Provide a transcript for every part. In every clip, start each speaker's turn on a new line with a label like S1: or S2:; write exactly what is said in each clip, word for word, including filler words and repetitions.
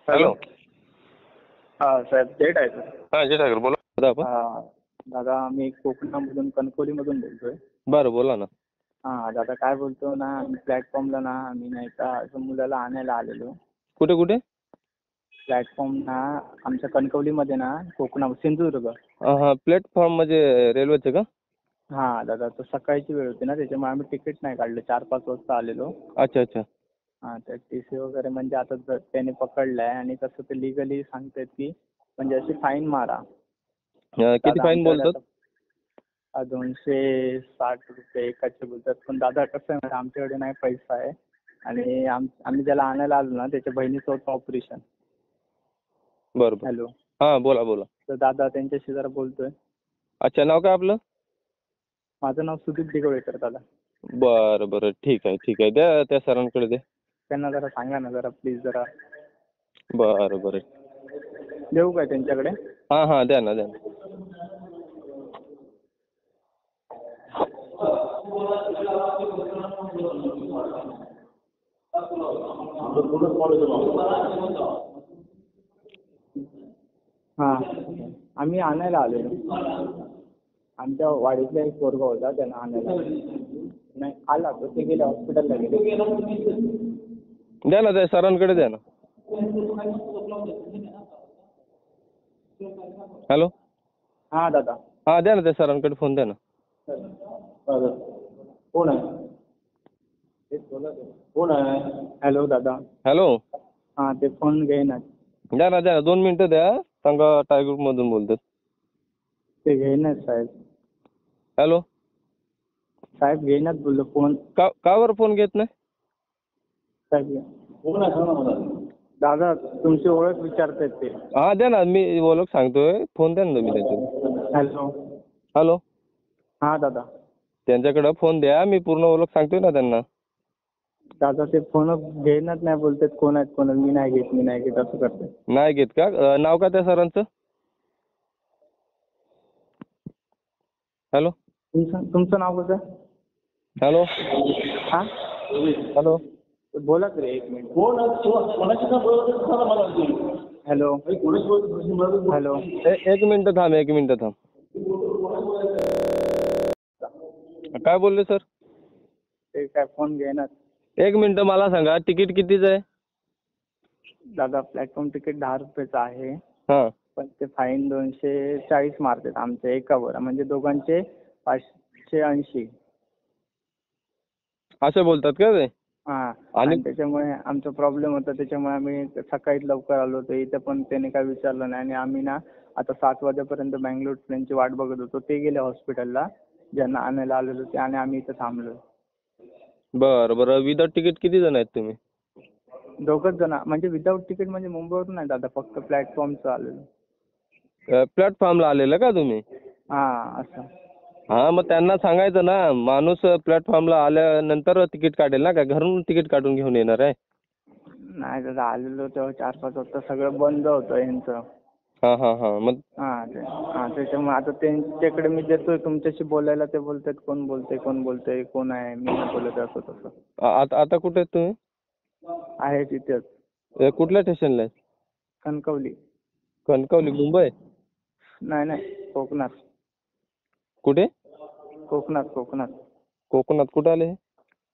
S1: Hello.
S2: हा साहेब जेठ आहे सर.
S1: हा जे ठाकर बोला दादा आपण.
S2: हा दादा मी कोकणामधून कणकवलीमधून बोलतोय.
S1: बरं बोला ना.
S2: हा दादा काय बोलतो ना, आम्ही प्लॅटफॉर्मला ना आम्ही नाही का असं मुलाला आणायला आलेलो.
S1: कुठे कुठे?
S2: प्लॅटफॉर्म ना आमच्या कणकवलीमध्ये ना कोकणा सिंधुदुर्ग.
S1: हा हा प्लॅटफॉर्म म्हणजे रेल्वेचे का?
S2: हा दादा तो सकाळची वेळ होती ना, त्याच्यामुळे आम्ही तिकीट नाही काढलं. चार पाच वाजता आलेलो.
S1: अच्छा अच्छा.
S2: हा तर टी सी वगैरे म्हणजे आता जर त्याने पकडलाय आणि तसं ते लिगली सांगतायत की म्हणजे अशी फाईन मारा.
S1: अं, किती
S2: दादा
S1: फाईन
S2: आमच्याकडे
S1: बोलतात?
S2: आता दोनशे साठ रुपये एकाचे बोलतात. पण दादा कसं आहे ना, आमच्याकडे नाही पैसा आहे आणि आम आम्ही ज्याला आणायला आलो ना त्याच्या बहिणीचं होतं ऑपरेशन.
S1: बरोबर.
S2: हॅलो.
S1: हा बोला बोला.
S2: तर दादा त्यांच्याशी जरा बोलतोय.
S1: अच्छा नाव काय आपलं?
S2: माझं नाव सुदीप दिगोळेकर दादा.
S1: बरं बरं ठीक आहे ठीक आहे द्या त्या सरांकडे द्या.
S2: त्यांना जरा सांगा ना जरा प्लीज जरा.
S1: बरं बरं.
S2: देऊ काय त्यांच्याकडे?
S1: हां हां द्या ना द्या ना.
S2: हां आम्ही आणायला आलेलो. आमच्या वाडीतला एक पोरगा होता त्यांना आणायला. नाही आला तो ते गेले हॉस्पिटलला गेले.
S1: द्या ना त्या सरांकडे द्या ना. हॅलो.
S2: हां दादा.
S1: हां द्या ना त्या सरांकडे फोन द्या ना.
S2: कोण आहे? कोण आहे? हॅलो दादा.
S1: हॅलो.
S2: हां ते फोन घेईनात.
S1: द्या ना द्या ना दोन मिनिटं द्या. सांगा टायगर ग्रुपमधून बोलतात.
S2: ते घेईनात साहेब.
S1: हॅलो.
S2: साहेब घेईनात बोललो फोन.
S1: का का बरं फोन घेत नाही?
S2: साहेब कोण आहे सांगा मला. दादा तुमची ओळख विचारतायत ते.
S1: हां द्या ना मी ओळख सांगतोय. फोन द्या ना तुम्ही त्यांच्याकडे.
S2: हॅलो.
S1: हॅलो.
S2: हां दादा.
S1: त्यांच्याकडे फोन द्या. मी पूर्ण ओळख सांगतोय ना त्यांना.
S2: दादा ते फोन घेईनात नाही बोलतात. कोण आहेत कोण मी नाही घेत मी नाही घेत असं करतात.
S1: नाही घेत का? अं, नाव काय त्या सरांचं? हॅलो.
S2: तुमचं तुमचं नाव कसं?
S1: हॅलो.
S2: हां
S1: हॅलो.
S2: बोला तरी एक मिनिट. हॅलो. हॅलो.
S1: ए- एक मिनिटं थांब एक मिनिटं थांब. काय बोलले सर?
S2: ते काय फोन घेणार.
S1: एक मिनिटं मला सांगा तिकीट कितीचं आहे?
S2: दादा प्लॅटफॉर्म तिकीट दहा रुपयाचं आहे.
S1: हां.
S2: पण ते फाईन दोनशे चाळीस मारतात आमच्या एकावर. म्हणजे दोघांचे पाचशे ऐंशी.
S1: असं बोलतात का ते?
S2: हां
S1: आणि
S2: आणि त्याच्यामुळे आमचा प्रॉब्लेम होता. त्याच्यामुळे आम्ही सकाळीच लवकर आलो होतो. इथं पण त्याने काय विचारलं नाही आणि आम्ही ना आता सात वाजेपर्यंत बँगलोर ट्रेनची वाट बघत होतो. ते गेले हॉस्पिटलला ज्यांना आणायला आलेलो ते आणि आम्ही इथं थांबलो.
S1: बरं बरं. विदाउट तिकीट किती जण आहेत तुम्ही?
S2: दोघंच जण. म्हणजे विदाऊट तिकीट म्हणजे मुंबईवरून नाही दादा, फक्त प्लॅटफॉर्मचं आलेलो.
S1: अं, प्लॅटफॉर्मला आलेलं का तुम्ही?
S2: हां असं.
S1: हां मग त्यांना सांगायचं ना माणूस प्लॅटफॉर्मला आल्यानंतर तिकीट काढेल ना, काय घरून तिकीट काढून घेऊन येणार आहे?
S2: नाही दादा आलेलो तेव्हा चार पाच वाजता सगळं बंद होतं यांचं.
S1: हां हां हां मग
S2: हां ते हां त्याच्यामुळे आता त्यांच्याकडे मी देतोय तुमच्याशी बोलायला. ते बोलतात कोण बोलतंय कोण बोलतंय कोण आहे मी नाही बोलत असं तसं.
S1: आ- आता आता कुठे आहेत तुम्ही?
S2: आहे तिथेच
S1: अं, कुठल्या स्टेशनला आहे?
S2: कणकवली.
S1: कणकवली मुंबई?
S2: नाही नाही कोकणात.
S1: कुठे?
S2: कोकणात कोकणात.
S1: कोकणात कुठं आले हे?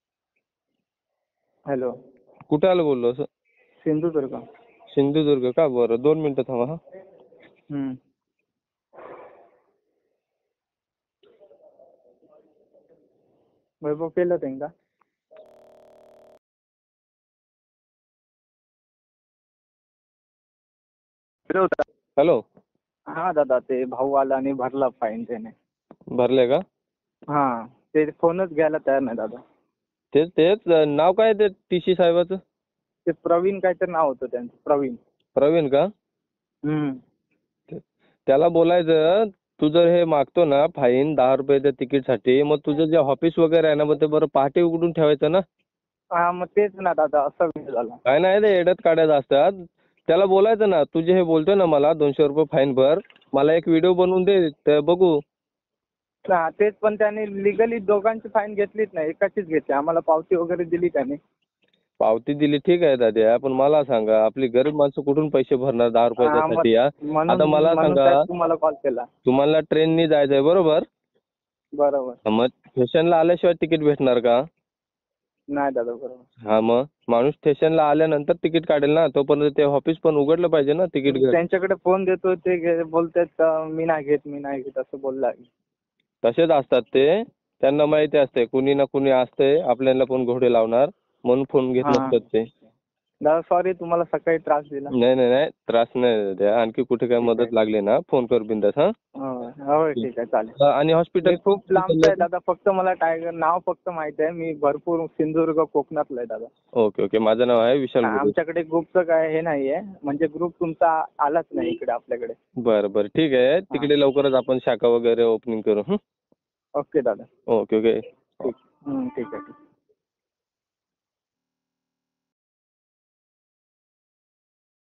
S2: हॅलो.
S1: कुठे आलं बोललो असं?
S2: सिंधुदुर्ग.
S1: सिंधुदुर्ग का? बरं दोन मिनिटं थांबा हां.
S2: हम्म. वैभव केलं ते का?
S1: हॅलो.
S2: हां दादा ते भाऊ आला आणि भरला फाईन त्याने.
S1: भरले का?
S2: हां ते फोनच घ्यायला तयार नाही दादा.
S1: तेच तेच नाव काय ते टी सी साहेबाचं?
S2: ते प्रवीण काहीतरी नाव होतं त्यांचं. प्रवीण.
S1: प्रवीण का?
S2: हम्म.
S1: त्याला बोलायचं तू जर हे मागतो ना फाईन दहा रुपये त्या तिकीटसाठी, मग तुझं जे ऑफिस वगैरे आहे ना मग ते बरं पहाटे उघडून ठेवायचं ना.
S2: हां मग तेच ना दादा असा विषय झाला.
S1: काय नाही ते एड्यात काढायचं असतात. त्याला बोलायचं ना तुझे हे बोलतोय ना मला दोनशे रुपये फाईन भर, मला एक व्हिडिओ बनवून दे ते बघू.
S2: हां तेच पण त्याने लिगली दोघांची फाईन घेतलीच नाही, एकाचीच घेतली. आम्हाला पावती वगैरे दिली त्याने.
S1: पावती दिली ठीक आहे दाद्या, पण मला सांगा आपली गरीब माणसं कुठून पैसे भरणार दहा रुपये
S2: हा, मग-
S1: त्यासाठी? हा?
S2: म्हणून
S1: आता मला
S2: म्हणून
S1: सांगा,
S2: साहेब तुम्हाला कॉल केला.
S1: तुम्हाला ट्रेननी जायचंय बरोबर?
S2: बरोबर.
S1: मग स्टेशनला आल्याशिवाय तिकीट भेटणार का?
S2: नाही दादा बरोबर.
S1: हा, मग माणूस स्टेशनला आल्यानंतर तिकीट काढेल ना, तोपर्यंत ते ऑफिस पण उघडलं पाहिजे ना तिकीट घे.
S2: त्यांच्याकडे फोन देतो ते घे- बोलतात अं, मी नाही घेत मी नाही घेत असं बोलला.
S1: तसेच असतात ते, त्यांना माहिती असते कुणी ना कुणी असते आपल्याला पण घोडे लावणार, म्हणून फोन घेत
S2: हा.
S1: नसतात ते.
S2: दादा सॉरी तुम्हाला सकाळी त्रास दिला.
S1: नाही नाही नाही, त्रास नाही द्या. आणखी कुठे काय
S2: ठीक
S1: मदत
S2: आहे.
S1: लागली ना फोन कर बिंदास. हा,
S2: हो हो, ठीक आहे चालेल.
S1: आणि हॉस्पिटल
S2: मी खूप लांबचा आहे दादा, फक्त मला टायगर नाव फक्त माहिती आहे. मी भरपूर सिंधुदुर्ग कोकणातला आहे दादा.
S1: ओके ओके, माझं नाव आहे विशाल गुरु.
S2: आमच्याकडे ग्रुपचं काय हे नाहीये, म्हणजे ग्रुप तुमचा आलाच नाही इकडे आपल्याकडे.
S1: बरं बरं ठीक आहे, तिकडे लवकरच आपण शाखा वगैरे ओपनिंग करू. हं?
S2: ओके दादा.
S1: Okay okay.
S2: ठीक हं, ठीक आहे ठीक.